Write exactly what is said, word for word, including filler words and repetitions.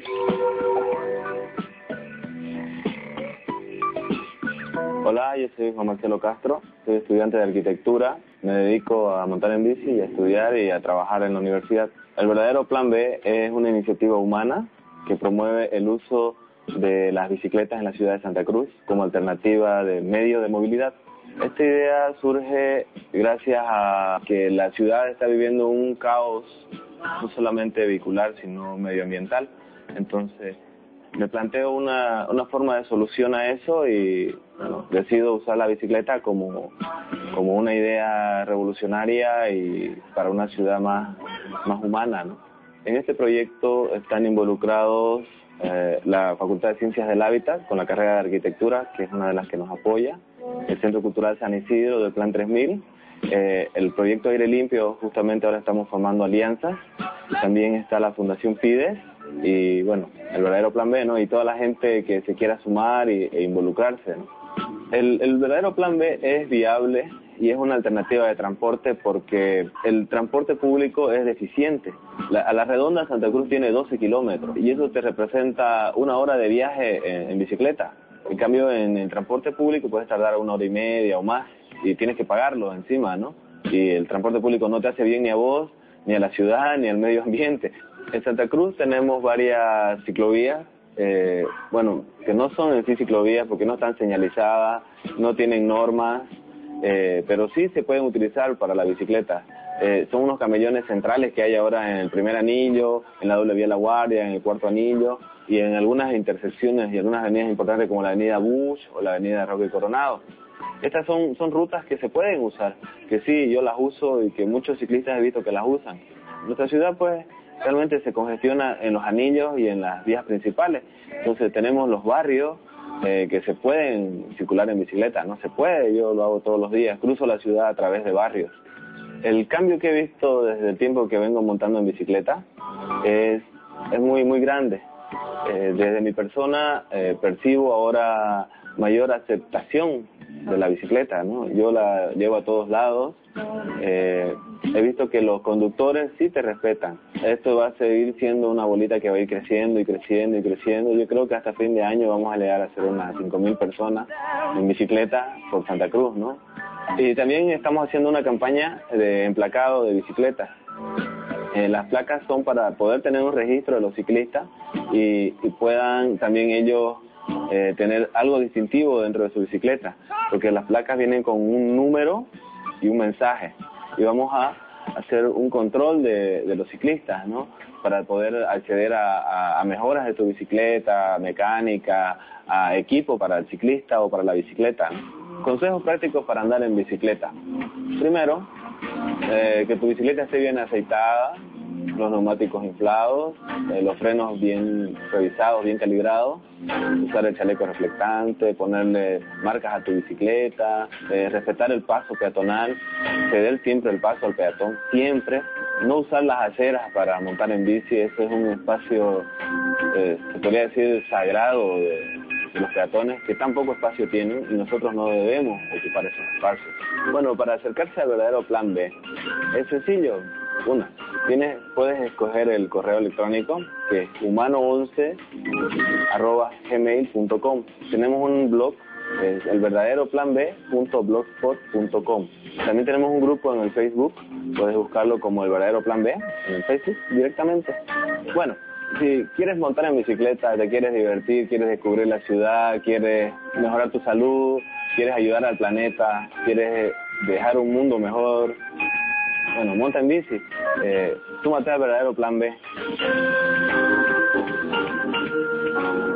Hola, yo soy Juan Marcelo Castro, soy estudiante de arquitectura, me dedico a montar en bici y a estudiar y a trabajar en la universidad. El verdadero Plan B es una iniciativa humana que promueve el uso de las bicicletas en la ciudad de Santa Cruz como alternativa de medio de movilidad. Esta idea surge gracias a que la ciudad está viviendo un caos no solamente vehicular sino medioambiental. Entonces me planteo una, una forma de solución a eso y bueno, decido usar la bicicleta como, como una idea revolucionaria y para una ciudad más, más humana, ¿no? En este proyecto están involucrados eh, la Facultad de Ciencias del Hábitat con la carrera de Arquitectura, que es una de las que nos apoya, el Centro Cultural San Isidro del Plan tres mil, eh, el proyecto Aire Limpio, justamente ahora estamos formando alianzas, también está la Fundación Fides, y bueno, el verdadero Plan B, ¿no? Y toda la gente que se quiera sumar y, e involucrarse, ¿no? El, el verdadero Plan B es viable y es una alternativa de transporte porque el transporte público es deficiente. La, a la redonda Santa Cruz tiene doce kilómetros y eso te representa una hora de viaje en, en bicicleta. En cambio, en el transporte público puedes tardar una hora y media o más y tienes que pagarlo encima, ¿no? Y el transporte público no te hace bien ni a vos, ni a la ciudad, ni al medio ambiente. En Santa Cruz tenemos varias ciclovías, eh, bueno, que no son en sí ciclovías porque no están señalizadas, no tienen normas, eh, pero sí se pueden utilizar para la bicicleta. Eh, son unos camellones centrales que hay ahora en el primer anillo, en la doble vía La Guardia, en el cuarto anillo y en algunas intersecciones y algunas avenidas importantes como la avenida Bush o la avenida Roque Coronado. Estas son, son rutas que se pueden usar, que sí, yo las uso y que muchos ciclistas he visto que las usan. Nuestra ciudad pues realmente se congestiona en los anillos y en las vías principales. Entonces tenemos los barrios eh, que se pueden circular en bicicleta. No se puede, yo lo hago todos los días, cruzo la ciudad a través de barrios. El cambio que he visto desde el tiempo que vengo montando en bicicleta es, es muy, muy grande. Eh, desde mi persona eh, percibo ahora mayor aceptación de la bicicleta, ¿no? Yo la llevo a todos lados. Eh, he visto que los conductores sí te respetan. Esto va a seguir siendo una bolita que va a ir creciendo y creciendo y creciendo. Yo creo que hasta fin de año vamos a llegar a ser unas cinco mil personas en bicicleta por Santa Cruz, ¿no? Y también estamos haciendo una campaña de emplacado de bicicletas. Eh, las placas son para poder tener un registro de los ciclistas y, y puedan también ellos eh, tener algo distintivo dentro de su bicicleta, porque las placas vienen con un número y un mensaje y vamos a hacer un control de, de los ciclistas, ¿no? Para poder acceder a, a, a mejoras de tu bicicleta, mecánica, a equipo para el ciclista o para la bicicleta, ¿no? Consejos prácticos para andar en bicicleta. Primero, eh, que tu bicicleta esté bien aceitada, los neumáticos inflados, eh, los frenos bien revisados, bien calibrados, usar el chaleco reflectante, ponerle marcas a tu bicicleta, eh, respetar el paso peatonal, ceder siempre el paso al peatón, siempre, no usar las aceras para montar en bici, eso es un espacio, eh, se podría decir, sagrado de, de los peatones, que tan poco espacio tienen y nosotros no debemos ocupar esos espacios. Bueno, para acercarse al verdadero Plan B, es sencillo. Una, tienes, puedes escoger el correo electrónico que es humano once arroba gmail punto com. Tenemos un blog, es el verdadero plan b punto blogspot punto com. También tenemos un grupo en el Facebook, puedes buscarlo como el verdadero Plan B en el Facebook directamente. Bueno, si quieres montar en bicicleta, te quieres divertir, quieres descubrir la ciudad, quieres mejorar tu salud, quieres ayudar al planeta, quieres dejar un mundo mejor, bueno, monta en bici, eh, súmate al verdadero Plan B.